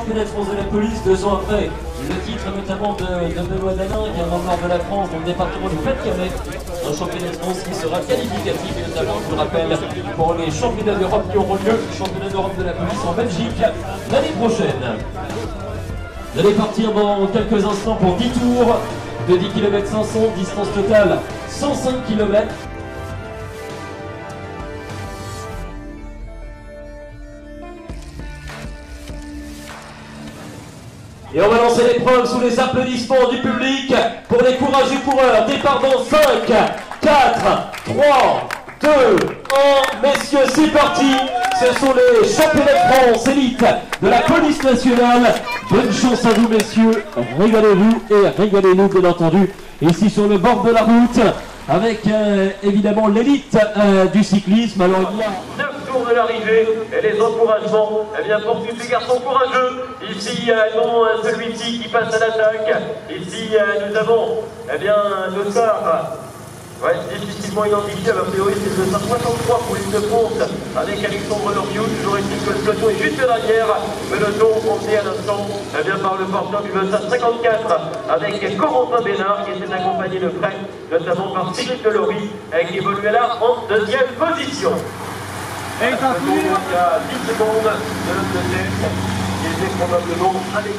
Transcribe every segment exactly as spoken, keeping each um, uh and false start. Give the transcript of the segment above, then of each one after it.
championnat de France de la police, deux ans après. Le titre notamment de, de Benoît Danin, qui est dans le nord de la France, dans le département du Pas-de-Calais. Un championnat de France qui sera qualificatif, et notamment, je vous le rappelle, pour les championnats d'Europe qui auront lieu, le championnat d'Europe de la police en Belgique l'année prochaine. Vous allez partir dans quelques instants pour dix tours de dix kilomètres cinq cents, distance totale cent cinq kilomètres. Et on va lancer l'épreuve sous les applaudissements du public pour les courageux coureurs. Départ dans cinq, quatre, trois, deux, un. Messieurs, c'est parti. Ce sont les championnats de France élite de la police nationale. Bonne chance à vous, messieurs. Régalez-vous et régalez-nous, bien entendu, ici sur le bord de la route, avec euh, évidemment l'élite euh, du cyclisme. Alors il y a neuf tours de l'arrivée et les encouragements, eh bien, pour tous ces garçons courageux. Ici, euh, non, celui-ci qui passe à l'attaque. Ici, euh, nous avons, eh bien, le soir. Ouais, difficilement identifié, a priori c'est le soixante-trois pour l'île de France avec Alexandre Loriot. Toujours est-il que le peloton est juste derrière. Peloton compté à l'instant eh bien, par le porteur du Meussat cinquante-quatre avec Corentin Bénard qui s'est accompagné de près, notamment par Cyril Delory qui évoluait là en deuxième position. Et il y a dix secondes de l'autre côté qui était probablement avec.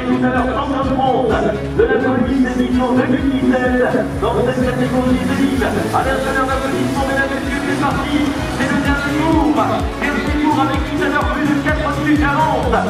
tout à l'heure champion de France de la police édition deux mille dix-sept dans cette catégorie d'élite. Allez, un chaleur d'applaudissements, mesdames et messieurs, c'est parti. C'est le dernier tour. Dernier tour avec tout à l'heure plus de quatre minutes quarante.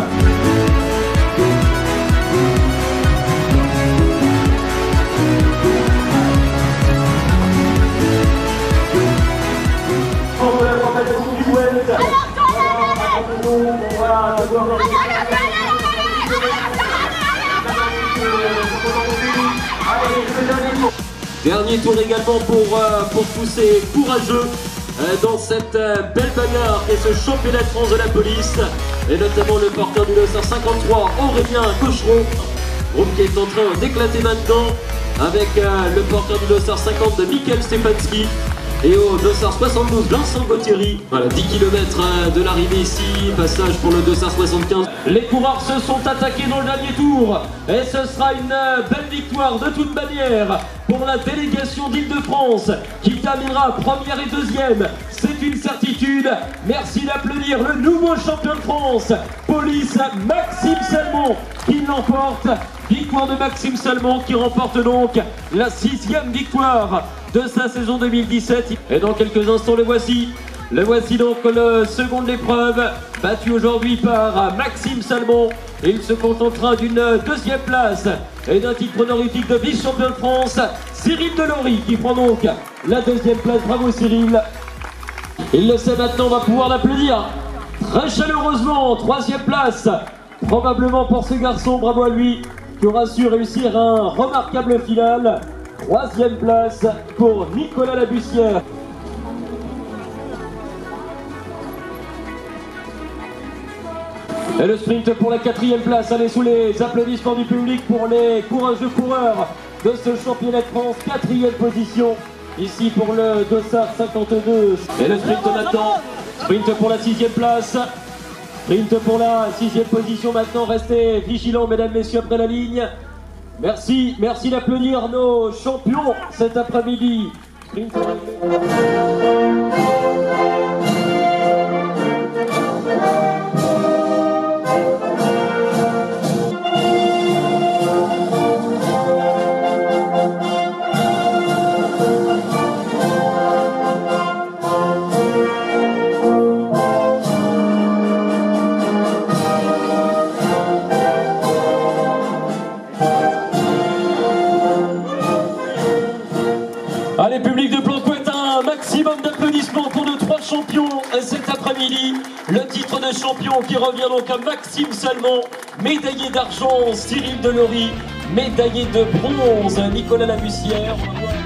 Dernier tour également pour, euh, pour tous ces courageux euh, dans cette euh, belle bagarre et ce championnat de France de la police, et notamment le porteur du dossard cinquante-trois, Aurélien Cochereau, groupe qui est en train d'éclater maintenant avec euh, le porteur du dossard cinquante de Michael Stefanski. Et au dossard soixante-douze, Vincent Gauthieri. Voilà, dix kilomètres de l'arrivée ici, passage pour le dossard soixante-quinze. Les coureurs se sont attaqués dans le dernier tour. Et ce sera une belle victoire de toute manière pour la délégation d'Île-de-France qui terminera première et deuxième. C'est une certitude. Merci d'applaudir le nouveau champion de France, Police Maxime Salmon, qui l'emporte. Victoire de Maxime Salmon qui remporte donc la sixième victoire de sa saison deux mille dix-sept. Et dans quelques instants, le voici. Le voici donc le second de l'épreuve, battu aujourd'hui par Maxime Salmon. Il se contentera d'une deuxième place et d'un titre honorifique de vice-champion de France, Cyril Delory, qui prend donc la deuxième place. Bravo Cyril. Il le sait maintenant, on va pouvoir l'applaudir très chaleureusement. Troisième place, probablement pour ce garçon, bravo à lui, qui aura su réussir un remarquable final. Troisième place pour Nicolas Labussière. Et le sprint pour la quatrième place. Allez, sous les applaudissements du public pour les courageux coureurs de ce championnat de France. Quatrième position ici pour le dossard cinquante-deux. Et le sprint maintenant. Sprint pour la sixième place. Sprint pour la sixième position maintenant. Restez vigilants, mesdames, messieurs, après la ligne. Merci, merci d'applaudir nos champions cet après-midi. Allez, public de Plancoët, un maximum d'applaudissements pour nos trois champions cet après-midi. Le titre de champion qui revient donc à Maxime Salmon, médaillé d'argent Cyril Delory, médaillé de bronze Nicolas Labussière.